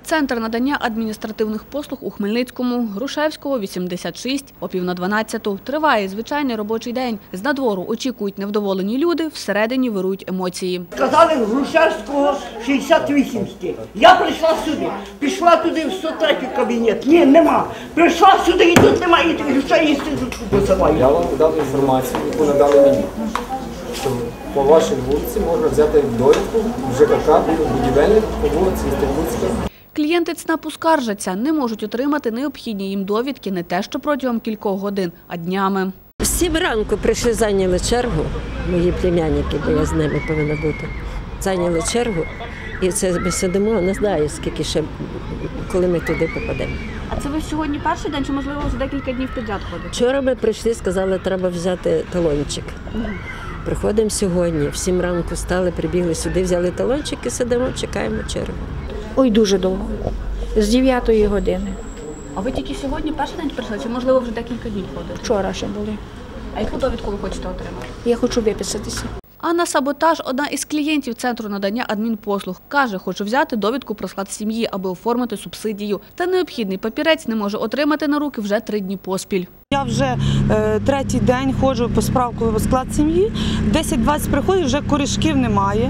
Центр надання адміністративних послуг у Хмельницькому, Грушевського, 86, о 11:30. Триває звичайний робочий день. З надвору очікують невдоволені люди, всередині вирують емоції. Сказали, Грушевського 68. Я прийшла сюди, пішла туди в 103-й кабінет. Ні, нема. Прийшла сюди і тут немає, і ще інститутку посилаю. Я вам дав інформацію, яку надали мені. Що по вашій вулиці можна взяти довідку в ЖКХ, будівельник, по вулиці Інститутська. Клієнти ЦНАПу скаржаться, не можуть отримати необхідні їм довідки не те, що протягом кількох годин, а днями. В 7 ранку прийшли, зайняли чергу, мої племянники, бо я з ними повинна бути, зайняли чергу. І це ми сидимо, не знаю, скільки ще, коли ми туди попадемо. А це ви сьогодні перший день чи, можливо, вже декілька днів підряд ходите? Вчора ми прийшли, сказали, треба взяти талончик. Приходимо сьогодні, в 7 ранку стали, прибігли сюди, взяли талончик і сидимо, чекаємо чергу. Ой, дуже довго. З 9 години. А ви тільки сьогодні перший день прийшли, чи, можливо, вже декілька днів ходите? Вчора ще були. А яку довідку ви хочете отримати? Я хочу виписатися. Анна Саботаж – одна із клієнтів Центру надання адмінпослуг. Каже, хоче взяти довідку про склад сім'ї, аби оформити субсидію. Та необхідний папірець не може отримати на руки вже 3 дні поспіль. Я вже 3-й день ходжу по справку в склад сім'ї, 10-20 приходів, вже корішків немає.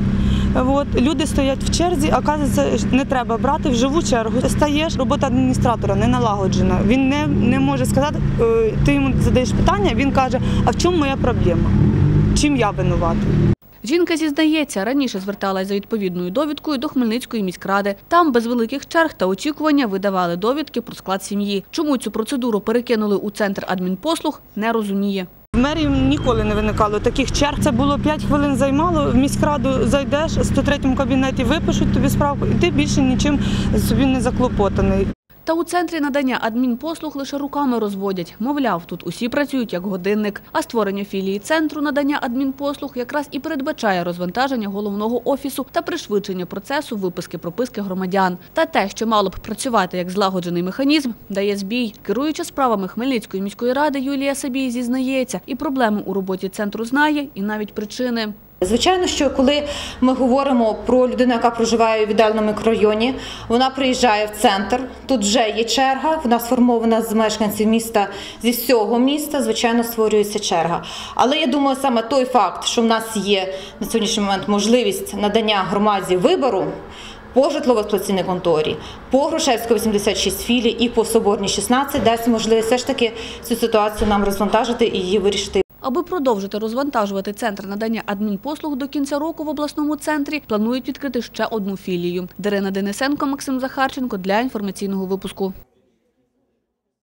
Люди стоять в черзі, а оказується, не треба брати в живу чергу. Стаєш, робота адміністратора не налагоджена. Він не може сказати, ти йому задаєш питання, він каже, а в чому моя проблема? Чим я винувата? Жінка зізнається, раніше зверталась за відповідною довідкою до Хмельницької міськради. Там без великих черг та очікування видавали довідки про склад сім'ї. Чому цю процедуру перекинули у Центр адмінпослуг, не розуміє. В мерії ніколи не виникало таких черг. Це було 5 хвилин займало, в міськраду зайдеш, в 103-му кабінеті випишуть тобі справку, і ти більше нічим собі не заклопотаний. Та у Центрі надання адмінпослуг лише руками розводять. Мовляв, тут усі працюють як годинник. А створення філії Центру надання адмінпослуг якраз і передбачає розвантаження головного офісу та пришвидшення процесу виписки-прописки громадян. Та те, що мало б працювати як злагоджений механізм, дає збій. Керуюча справами Хмельницької міської ради Юлія Сабій зізнається, і проблеми у роботі Центру знає, і навіть причини. Звичайно, що коли ми говоримо про людину, яка проживає у віддаленому мікрорайоні, вона приїжджає в центр, тут вже є черга, вона сформована з мешканців міста, зі всього міста, звичайно, створюється черга. Але я думаю, саме той факт, що в нас є на сьогоднішній момент можливість надання громаді вибору по житлово-експлуатаційній конторі, по Грушевського 86 філії і по Соборній 16, дасть можливість все ж таки цю ситуацію нам розвантажити і її вирішити. Аби продовжити розвантажувати Центр надання адмінпослуг, до кінця року в обласному центрі планують відкрити ще одну філію. Дарина Денисенко, Максим Захарченко для інформаційного випуску.